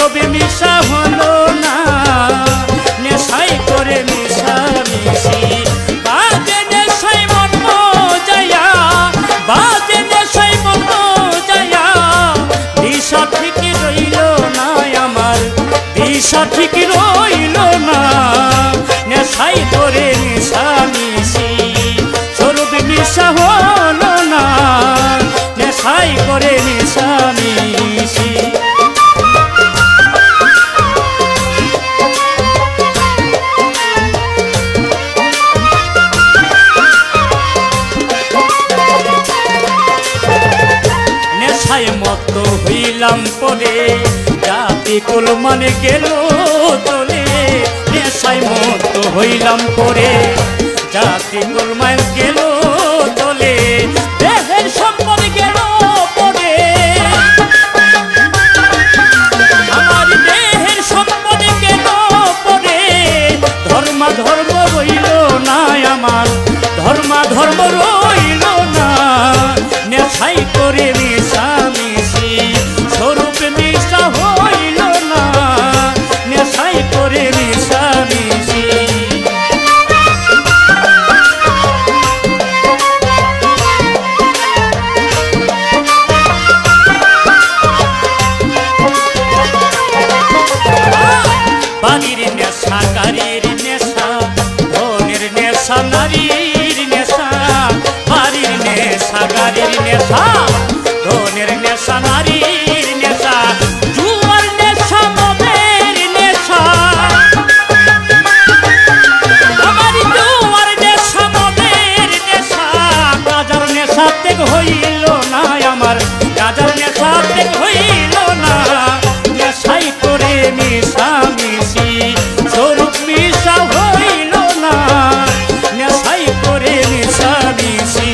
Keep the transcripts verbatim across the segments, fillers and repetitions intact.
সরবে মিশা হলো না নেশাই করে মিশামিশি বাজে নেশাই মন যায়া বাজে নেশাই মন যায়া দিশা ঠিক রইল না আমার দিশা ঠিক রইল না নেশাই করে মিশামিশি সরবে মিশা হলো না নেশাই করে মিশামিশি মত হইলাম পরে জাতি কুল মানে গেল তোলে নেশায় মত হইলাম পরে জাতি কুল মানে গেল তোলে দেহের সম্পদ গেল পরে আমার দেহের সম্পদ গেল পরে ধর্মা ধর্ম রইল না আমার ধর্মা ধর্ম রইল না নেশাই করে মিশামিশি স্বরূপ মিশা হইল না নেশাই করে মিশামিশি বাড়ির নেশা গাড়ির নেশা ধনের নেশা নারীর নেশা বাড়ির নেশা গাড়ির নেশা ধনের নেশা নারীর নেশা জুয়ার নেশা মদের নেশা আমার জুয়ার নেশা মদের নেশা গাজার নেশা ত্যাগ হইল না আমার গাজার নেশা ত্যাগ হইল না নেশাই করে মিশামিশি স্বরূপ মিশা হইল না নেশাই করে মিশামিশি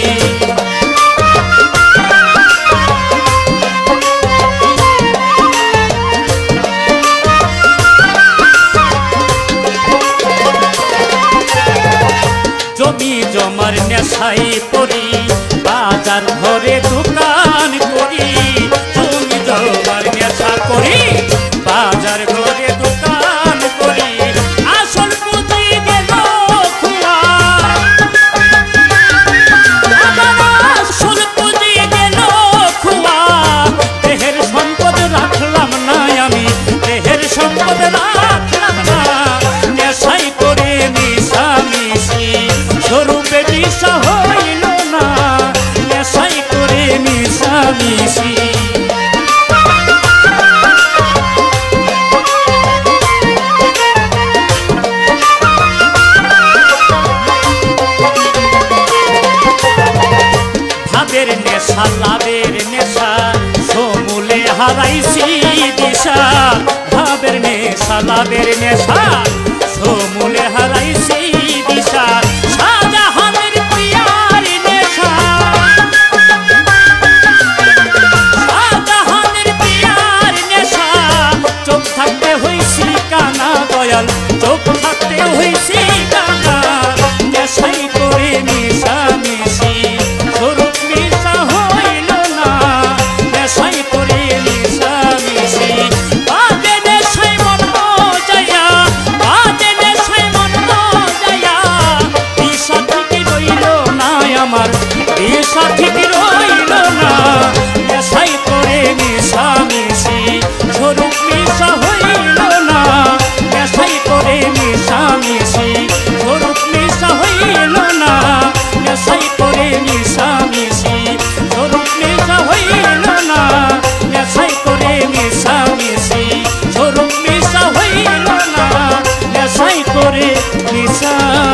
জমি জমার নেশাই পড়ি বাজার ঘরে দোকান করি জমি জমার নেশা করি বাজার ঘরে দোকান করি আসল পুঁজি গেল খুয়া আসল পুঁজি গেল খুয়া দেহের সম্পদ রাখলাম না আমি দেহের সম্পদ রাখলাম না নেশাই করে মিশামিশি স্বরূপে মিশা হইল না নেশাই করে মিশামিশি ভাবের নেশা লাভের নেশা সমূলে হারাইছি দিশা ভাবের নেশা লাভের নেশা সমূলে হারাইছি দিশা শাহজাহানের প্রিয়ার নেশা শাহজাহানের প্রিয়ার নেশা চোখ থাকতে হইছি কানা দয়াল চোখ থাকতে হইছি কানা নেশাই করে মিশামিশি স্বরূপ মিশা হইল না নেশাই করে মিশামিশি বাজে নেশাই মন যায়া বাজে নেশাই মন যায়া দিশা ঠিক রইল না আমার দিশা ঠিক রইল না নেশাই করে মিশামিশি স্বরূপ মিশা হইল না নেশাই করে মিশামিশি স্বরূপ মিশা হইল না নেশাই করে মিশামিশি স্বরূপ মিশা হইল না নেশাই করে মিশামিশি স্বরূপ মিশা হইল না নেশাই করে মিশা